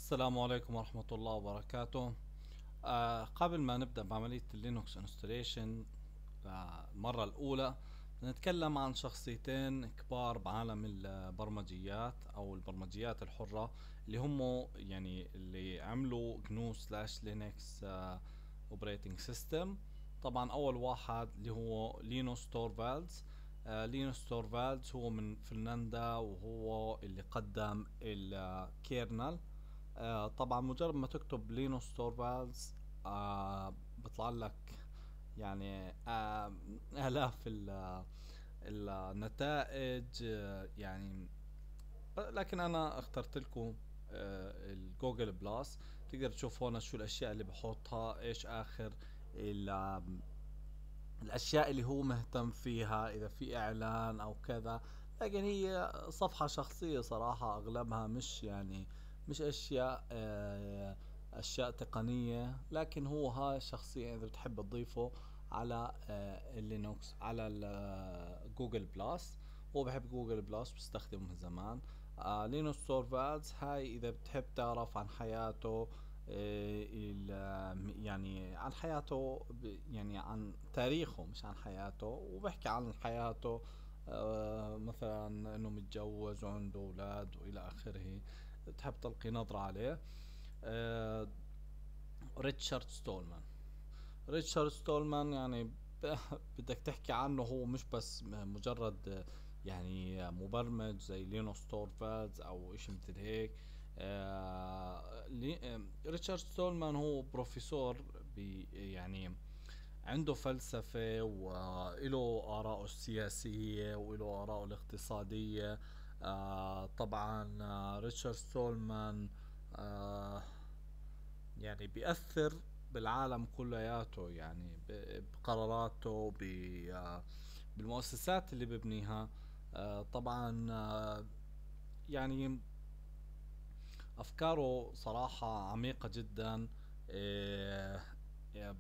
السلام عليكم ورحمة الله وبركاته. قبل ما نبدأ بعملية اللينوكس انستليشن المرة الأولى، نتكلم عن شخصيتين كبار بعالم البرمجيات أو البرمجيات الحرة، اللي هم يعني اللي عملوا جنو سلاش لينكس اوبريتنج سيستم. طبعا أول واحد اللي هو لينوس تورفالدز. لينوس تورفالدز هو من فنلندا، وهو اللي قدم الكيرنل. طبعا مجرد ما تكتب لينوس تورفالدز بيطلع لك يعني آلاف النتائج، يعني. لكن أنا اخترت لكم الجوجل بلس. تقدر تشوف هون شو الأشياء اللي بحطها، إيش آخر الأشياء اللي هو مهتم فيها، إذا في إعلان أو كذا. لكن هي صفحة شخصية صراحة، أغلبها مش يعني مش أشياء تقنية. لكن هو هاي الشخصية إذا بتحب تضيفه على اللينوكس، على جوجل بلس. هو بحب جوجل بلس، بستخدمه من زمان. لينوس تورفالدز هاي إذا بتحب تعرف عن حياته، يعني عن حياته، يعني عن تاريخه مش عن حياته، وبحكي عن حياته. مثلا انه متجوز وعنده اولاد والى اخره. تحب تلقي نظرة عليه. آه، ريتشارد ستولمان. ريتشارد ستولمان يعني بدك تحكي عنه، هو مش بس مجرد يعني مبرمج زي لينوس تورفالدز او اشي مثل هيك. ريتشارد ستولمان هو بروفيسور، يعني عنده فلسفة وإله آراءه السياسية وإله آراءه الاقتصادية. طبعا ريتشارد ستولمان آه يعني بيأثر بالعالم كلياته، يعني بقراراته، بالمؤسسات اللي ببنيها. طبعا يعني أفكاره صراحة عميقة جدا. آه، آه،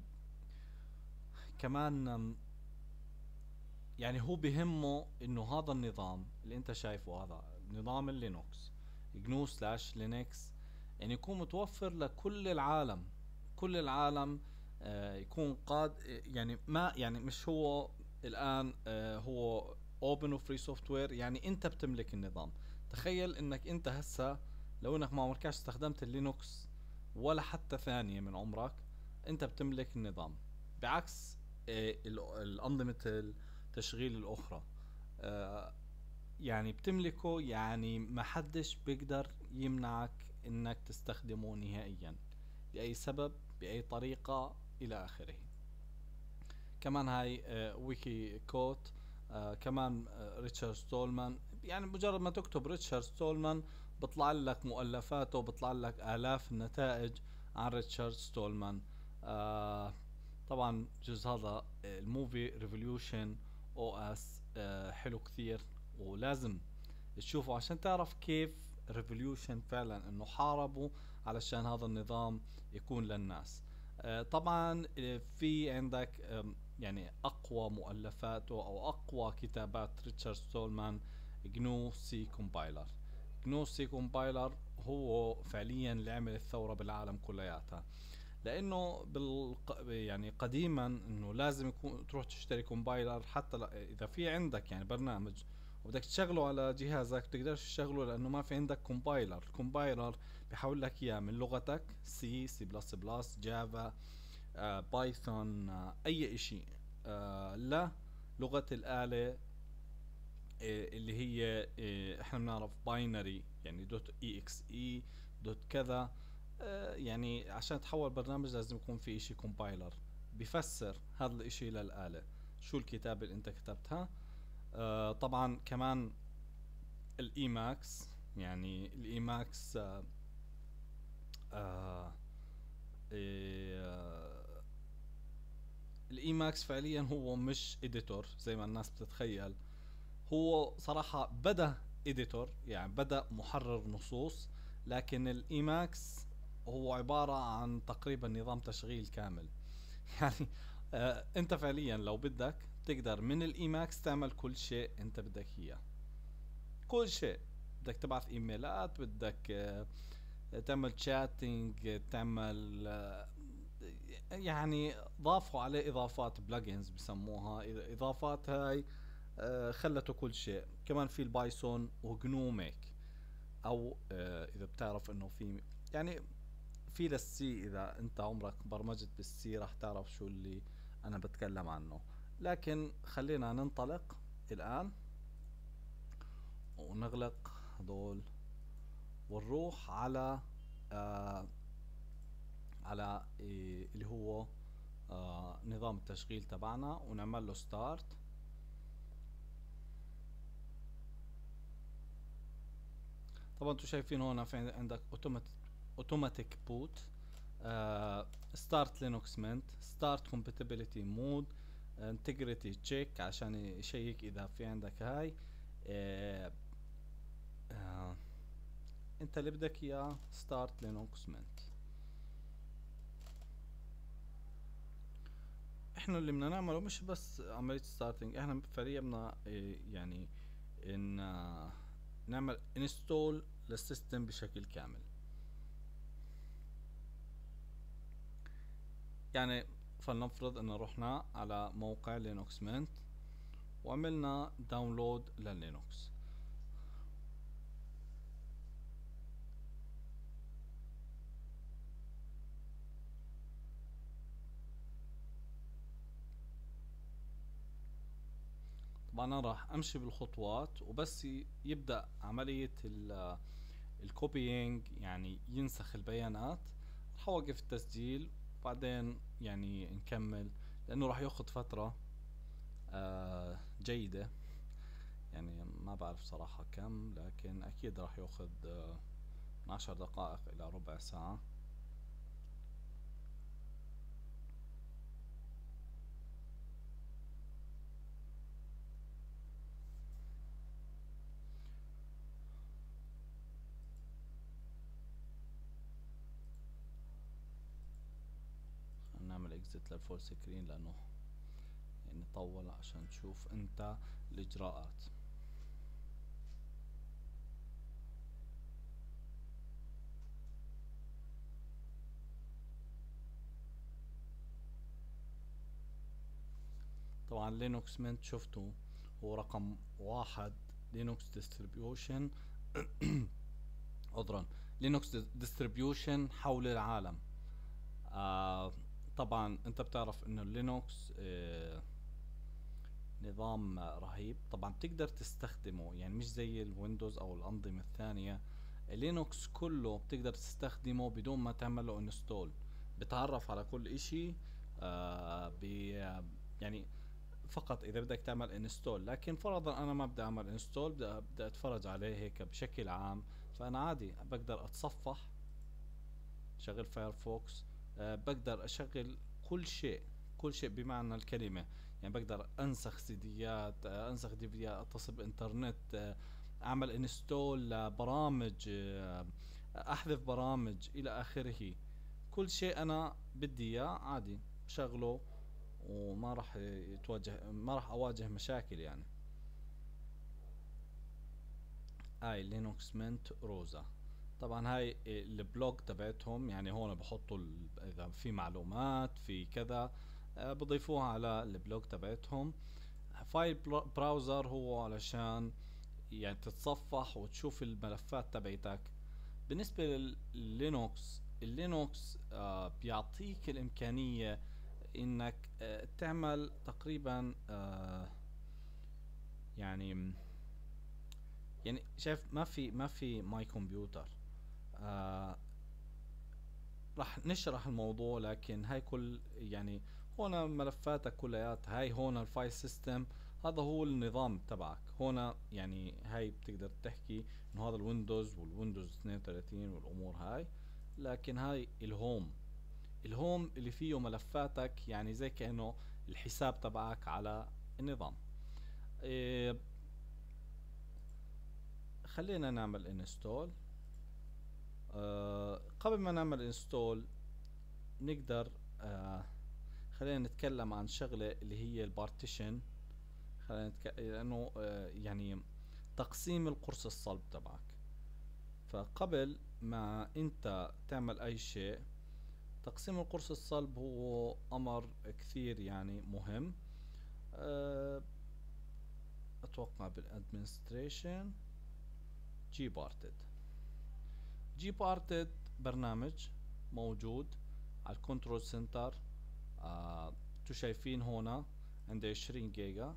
كمان يعني هو بهمه انه هذا النظام اللي انت شايفه، هذا نظام اللينوكس، جنو سلاش لينكس، يعني يكون متوفر لكل العالم. كل العالم يكون يعني ما يعني مش هو الان هو اوبن وفري سوفت وير، يعني انت بتملك النظام. تخيل انك انت هسه لو انك ما عمركش استخدمت اللينوكس ولا حتى ثانية من عمرك، انت بتملك النظام، بعكس الأنظمة التشغيل الأخرى. آه، يعني بتملكه، يعني ما حدش بيقدر يمنعك انك تستخدمه نهائيا، بأي سبب، بأي طريقة، إلى آخره. كمان هاي ويكي كوت. كمان ريتشارد ستولمان، يعني مجرد ما تكتب ريتشارد ستولمان بطلع لك مؤلفاته، بطلع لك آلاف النتائج عن ريتشارد ستولمان. آه طبعا جزء هذا الموفي ريفوليوشن او اس حلو كثير، ولازم تشوفه عشان تعرف كيف ريفوليوشن فعلا انه حاربوا علشان هذا النظام يكون للناس. طبعا في عندك يعني اقوى مؤلفاته او اقوى كتابات ريتشارد ستولمان، جنو سي كومبايلر. جنو سي كومبايلر هو فعليا اللي عمل الثورة بالعالم كلياتها. لانه يعني قديما انه لازم يكون تروح تشتري كومبايلر، حتى اذا في عندك يعني برنامج وبدك تشغله على جهازك بتقدرش تشغله لانه ما في عندك كومبايلر. الكومبايلر بيحول لك اياه من لغتك سي، سي بلس بلس، جافا، بايثون، اي اشي، لغة الآلة، اللي هي احنا بنعرف باينري، يعني دوت اي اكس اي، دوت كذا. يعني عشان تحول برنامج لازم يكون في اشي كومبايلر بيفسر هذا الاشي للآلة، شو الكتابة اللي انت كتبتها. طبعا كمان الاي ماكس، يعني الاي ماكس آه الاي ماكس فعليا هو مش اديتور زي ما الناس بتتخيل. هو صراحة بدأ اديتور، يعني بدأ محرر نصوص، لكن الايماكس هو عبارة عن تقريبا نظام تشغيل كامل. يعني انت فعليا لو بدك تقدر من الايماكس تعمل كل شيء انت بدك اياه. كل شيء. بدك تبعث ايميلات، بدك تعمل تشاتنج، تعمل يعني ضافوا عليه اضافات، بلجنز بسموها اضافات هاي. خلته كل شيء. كمان في البايثون وجنو ميك، او اذا بتعرف انه في يعني في للسي، اذا انت عمرك برمجت بالسي راح تعرف شو اللي انا بتكلم عنه. لكن خلينا ننطلق الان ونغلق هدول ونروح على آه على اللي هو نظام التشغيل تبعنا، ونعمل له ستارت. طبعا انتم شايفين هون في عندك اوتوماتيك بوت، ستارت لينوكس منت، ستارت كومباتيبلتي مود، انتجريتي تشيك عشان يشيك اذا في عندك هاي. آه آه انت اللي بدك اياه ستارت لينوكس منت. احنا اللي بدنا نعمله مش بس عملية ستارتنج، احنا فعليا بدنا يعني ان نعمل انستول للسيستم بشكل كامل. يعني فلنفرض ان رحنا على موقع لينوكس منت وعملنا داونلود للينوكس. طبعا انا راح امشي بالخطوات، وبس يبدأ عملية الكوبيينج يعني ينسخ البيانات، راح اوقف التسجيل وبعدين يعني نكمل، لانه راح ياخذ فترة جيدة. يعني ما بعرف صراحة كم، لكن اكيد راح ياخذ من 10 دقائق الى ربع ساعة. نعمل اكزit للفول سكرين لانه يعني طول، عشان تشوف انت الاجراءات. طبعا لينوكس منت شفتوا هو رقم واحد. لينوكس ديستريبيوشن عذرا، لينوكس ديستريبيوشن حول العالم. آه طبعا انت بتعرف انه لينوكس نظام رهيب. طبعا بتقدر تستخدمه، يعني مش زي الويندوز او الانظمة الثانية. لينوكس كله بتقدر تستخدمه بدون ما تعمل له انستول. بتعرف على كل اشي آه يعني فقط اذا بدك تعمل انستول. لكن فرضا انا ما بدي اعمل انستول، بدي اتفرج عليه هيك بشكل عام، فانا عادي بقدر اتصفح، شغل فايرفوكس، بقدر اشغل كل شيء، كل شيء بمعنى الكلمة. يعني بقدر انسخ سيديات، انسخ ديفيديات، اتصل بانترنت، اعمل انستول لبرامج، احذف برامج الى اخره. كل شيء انا بدي اياه عادي بشغله، وما راح ما راح اواجه مشاكل يعني. هاي لينوكس منت روزا. طبعا هاي البلوج تبعتهم، يعني هون بحطوا اذا في معلومات في كذا بضيفوها على البلوج تبعتهم. فايل براوزر هو علشان يعني تتصفح وتشوف الملفات تبعتك. بالنسبة لللينوكس، اللينوكس بيعطيك الامكانية انك تعمل تقريبا يعني يعني شايف ما في ماي كمبيوتر. آه راح نشرح الموضوع، لكن هاي كل يعني هون ملفاتك كلياتها. هاي هون الفايل سيستم، هذا هو النظام تبعك هون. يعني هاي بتقدر تحكي انه هذا الويندوز والويندوز 32 والامور هاي. لكن هاي الهوم، الهوم اللي فيه ملفاتك، يعني زي كأنه الحساب تبعك على النظام. إيه، خلينا نعمل انستول. قبل ما نعمل انستول نقدر خلينا نتكلم عن شغلة اللي هي البارتيشن. لانه يعني تقسيم القرص الصلب تبعك. فقبل ما انت تعمل اي شيء، تقسيم القرص الصلب هو امر كثير يعني مهم. أه، اتوقع بالادمنستريشن جي بارتد. جي بارتد برنامج موجود على الكنترول سنتر. انتو شايفين هنا عنده 20 جيجا.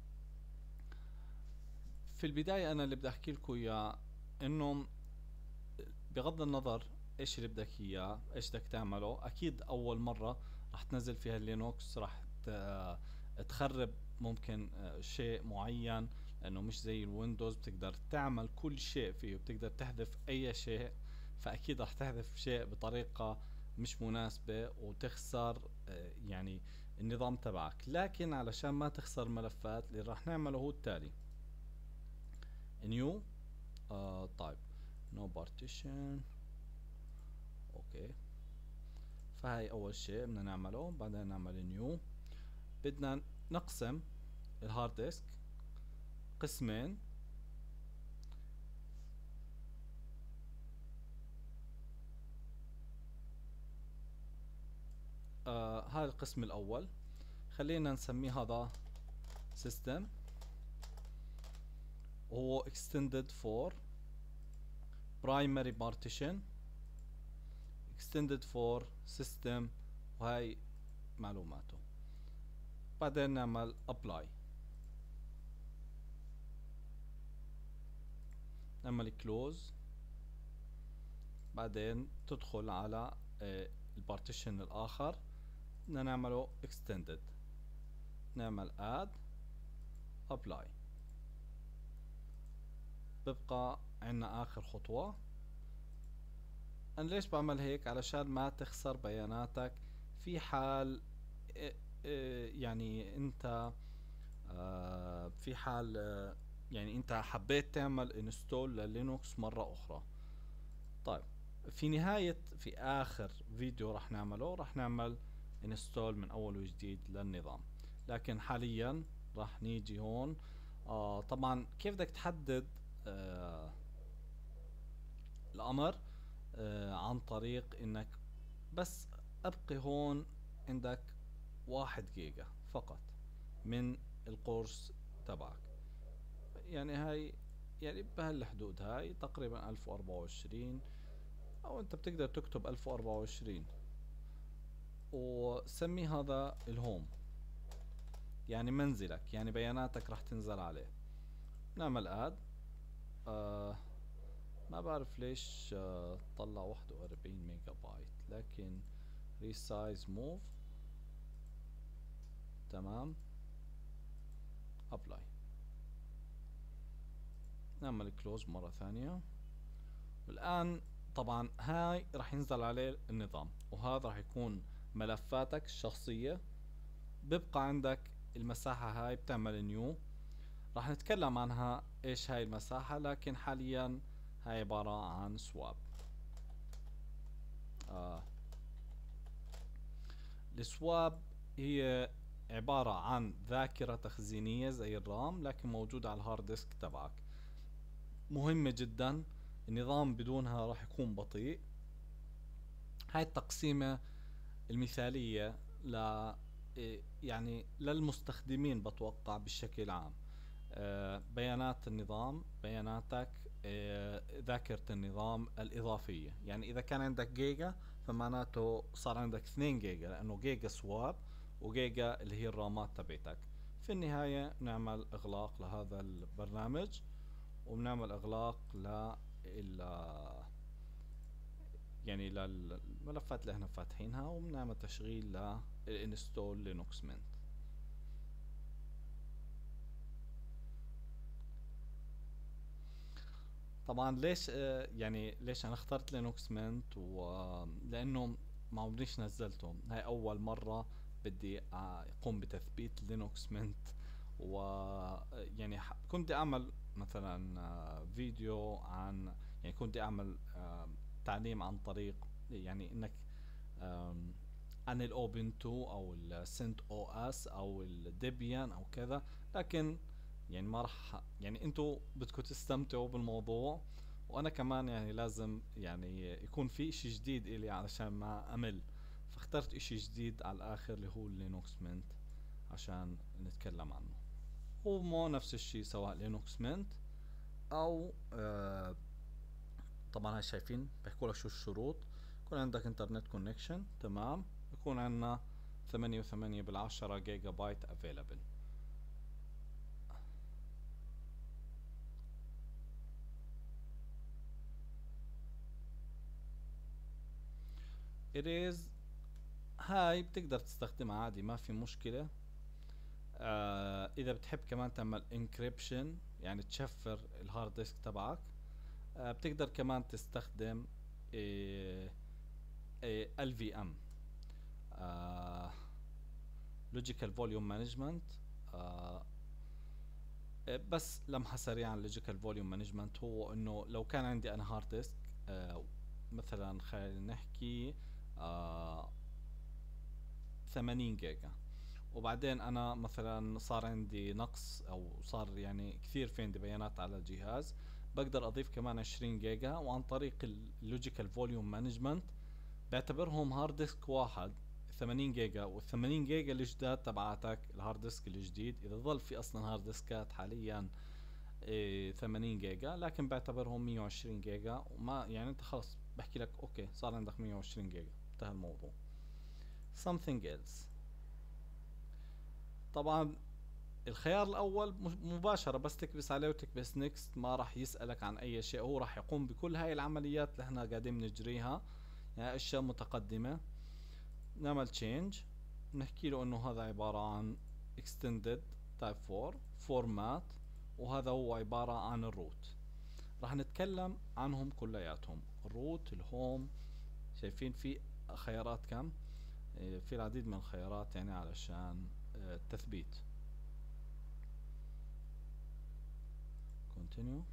في البداية انا اللي بدي احكي لكم اياه انه بغض النظر ايش اللي بدك اياه، ايش بدك تعمله، اكيد اول مرة راح تنزل فيها اللينوكس، راح تخرب ممكن شيء معين، لانه مش زي الويندوز بتقدر تعمل كل شيء فيه، بتقدر تحذف اي شيء. فاكيد راح تحذف شيء بطريقة مش مناسبة وتخسر يعني النظام تبعك. لكن علشان ما تخسر ملفات، اللي راح نعمله هو التالي: new طيب no partition. اوكي، فهي اول شيء بدنا نعمله. بعدين نعمل نيو. بدنا نقسم الهارد ديسك قسمين. هذا القسم الاول خلينا نسميه هذا system، وهو extended for primary partition extended for system، وهي معلوماته. بعدين نعمل apply، نعمل close. بعدين تدخل على البارتيشن الاخر، بدنا نعمله extended، نعمل add apply. ببقى عنا اخر خطوة. انا ليش بعمل هيك؟ علشان ما تخسر بياناتك في حال يعني انت في حال يعني انت حبيت تعمل انستول للينوكس مرة اخرى. طيب، في اخر فيديو راح نعمله، راح نعمل انستول من اول وجديد للنظام. لكن حاليا راح نيجي هون. طبعا كيف بدك تحدد الامر؟ عن طريق انك بس ابقي هون عندك 1 جيجا فقط من القرص تبعك. يعني هاي يعني بهالحدود، هاي تقريبا 1024، او انت بتقدر تكتب 1024 وسمي هذا الهوم، يعني منزلك، يعني بياناتك راح تنزل عليه. نعمل اد. ما بعرف ليش طلع 41 ميجا بايت، لكن resize move. تمام، ابلاي. نعمل كلوز مرة ثانية. والآن طبعا هاي راح ينزل عليه النظام، وهذا راح يكون ملفاتك الشخصية. بيبقى عندك المساحة هاي، بتعمل نيو. راح نتكلم عنها ايش هاي المساحة، لكن حاليا هاي عبارة عن سواب. السواب هي عبارة عن ذاكرة تخزينية زي الرام، لكن موجودة على الهارد ديسك تبعك. مهمة جدا، النظام بدونها راح يكون بطيء. هاي التقسيمة المثالية ل يعني للمستخدمين بتوقع بشكل عام. بيانات النظام، بياناتك، ذاكرة النظام الإضافية. يعني إذا كان عندك جيجا فمعناته صار عندك 2 جيجا، لأنه جيجا سواب وجيجا اللي هي الرامات تبعتك. في النهاية نعمل إغلاق لهذا البرنامج، وبنعمل إغلاق يعني للملفات اللي احنا فاتحينها، وبنعمل تشغيل للانستول لينوكس منت. طبعا ليش يعني ليش انا اخترت لينوكس منت؟ لانه ما عمريش نزلته، هاي اول مرة بدي اقوم بتثبيت لينوكس منت. و يعني كنت اعمل مثلا فيديو عن، يعني كنت اعمل تعليم عن طريق يعني انك عن الاوبنتو او السنت او اس او الديبيان او كذا. لكن يعني ما راح، يعني انتوا بدكم تستمتعوا بالموضوع وانا كمان يعني لازم يعني يكون في اشي جديد الي علشان ما امل. فاخترت اشي جديد على الاخر اللي هو لينوكس مينت عشان نتكلم عنه. هو مو نفس الشي سواء لينوكس مينت او طبعا هاي شايفين بيحكوا لك شو الشروط. يكون عندك انترنت كونكشن تمام، يكون عندنا 8 و8 بالعشرة جيجا بايت افيلابل. اريز هاي بتقدر تستخدمها عادي ما في مشكلة. اذا بتحب كمان تعمل انكريبشن يعني تشفر الهارد ديسك تبعك، بتقدر كمان تستخدم ال في ام، لوجيكال فوليوم مانجمنت. بس لمحة سريعة عن لوجيكال فوليوم مانجمنت، هو انه لو كان عندي انا هارد ديسك مثلا خلينا نحكي 80 جيجا، وبعدين انا مثلا صار عندي نقص او صار يعني كثير في عندي بيانات على الجهاز، بقدر اضيف كمان 20 جيجا، وعن طريق اللوجيكال فوليوم مانجمنت بعتبرهم هارد ديسك واحد 80 جيجا، وال 80 جيجا الجداد تبعاتك الهارد ديسك الجديد، اذا ظل في اصلا هارد ديسكات حاليا 80 جيجا، لكن بعتبرهم 120 جيجا، وما يعني انت خلص بحكي لك اوكي صار عندك 120 جيجا انتهى الموضوع. something else. طبعا الخيار الاول مباشرة بس تكبس عليه وتكبس نيكست، ما راح يسألك عن اي شيء، هو راح يقوم بكل هاي العمليات اللي احنا قاعدين نجريها، يعني اشياء متقدمة. نعمل change، نحكي له انه هذا عبارة عن extended type 4 format، وهذا هو عبارة عن الروت. راح نتكلم عنهم كلياتهم، الروت الهوم. شايفين في خيارات كم؟ في العديد من الخيارات يعني علشان التثبيت. continue.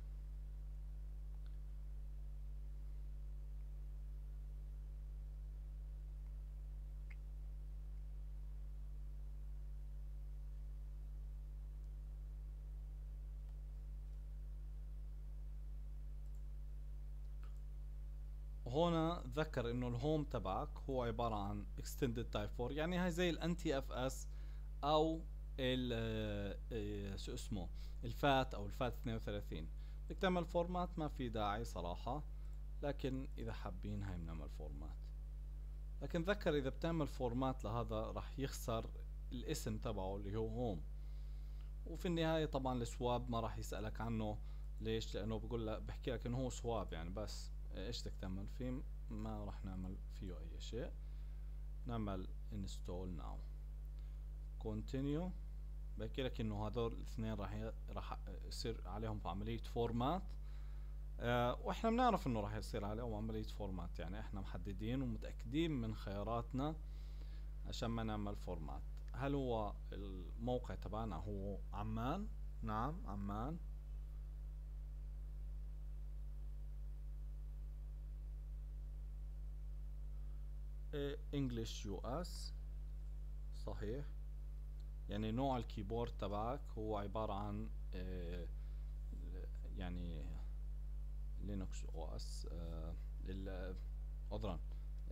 وهنا تذكر انه الهوم تبعك هو عبارة عن extended type 4، يعني هاي زي الانتي اف اس او ال شو اسمه الفات او الفات 32. بدك تعمل فورمات ما في داعي صراحة، لكن اذا حابين هاي بنعمل فورمات. لكن تذكر اذا بتعمل فورمات لهذا راح يخسر الاسم تبعه اللي هو هوم، وفي النهاية طبعا السواب ما راح يسألك عنه. ليش؟ لانه بقول لك بحكي لك انه هو سواب يعني، بس ايش بدك تعمل فيه؟ ما راح نعمل فيه اي شيء. نعمل install now continue. بحكي لك انه هذول الاثنين راح يصير عليهم عملية فورمات. واحنا بنعرف انه راح يصير عليهم عملية فورمات، يعني احنا محددين ومتأكدين من خياراتنا عشان ما نعمل فورمات. هل هو الموقع تبعنا هو عمان؟ نعم عمان. انجلش يو اس صحيح. يعني نوع الكيبورد تبعك هو عبارة عن يعني لينوكس او اس، عذرا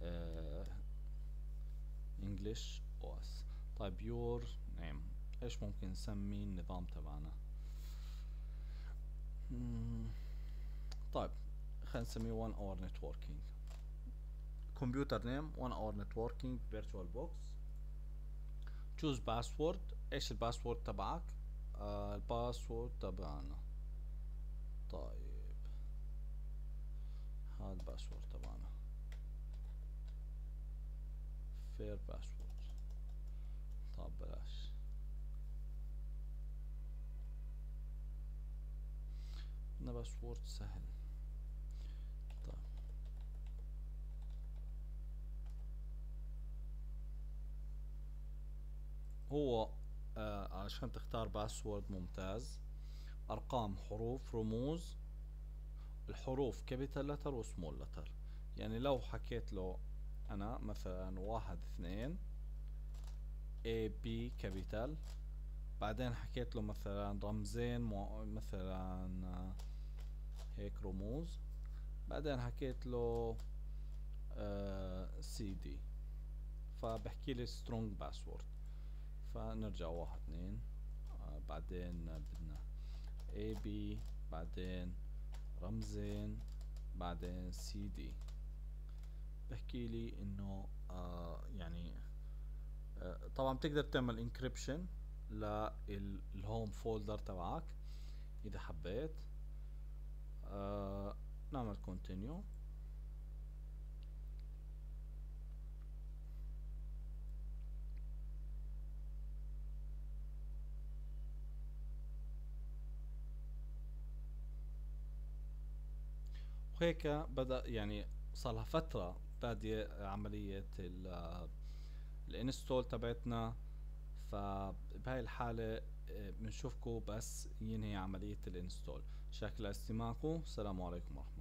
انجلش او اس. طيب يور نيم، ايش ممكن نسمي النظام تبعنا؟ طيب خلينا نسميه 1 اور نتوركينج. كمبيوتر نيم 1 اور نتوركينج فيرتشوال بوكس. تشوز باسورد، ايش الباسورد تبعك؟ الباسورد تبعنا طيب هذا الباسورد تبعنا فير باسورد. طب بلاش، بدنا باسورد سهل. طيب هو عشان تختار باسورد ممتاز، ارقام حروف رموز، الحروف كابيتال لتر وسمول لتر. يعني لو حكيت له انا مثلا 1 2 A B كابيتال، بعدين حكيت له مثلا رمزين مثلا هيك رموز، بعدين حكيت له سي دي، فبحكي لي سترونج باسورد. فنرجع 1 2، بعدين بدنا اي بي، بعدين رمزين، بعدين سي دي. بحكي لي انه يعني طبعا بتقدر تعمل انكريبشن للهوم فولدر تبعك اذا حبيت. نعمل كونتينيو. وهيك بدأ يعني صار لها فترة بادية عملية الانستول تبعتنا. فبهاي الحالة بنشوفكم بس ينهي عملية الانستول. شكرا لاستماعكم، السلام عليكم ورحمة الله.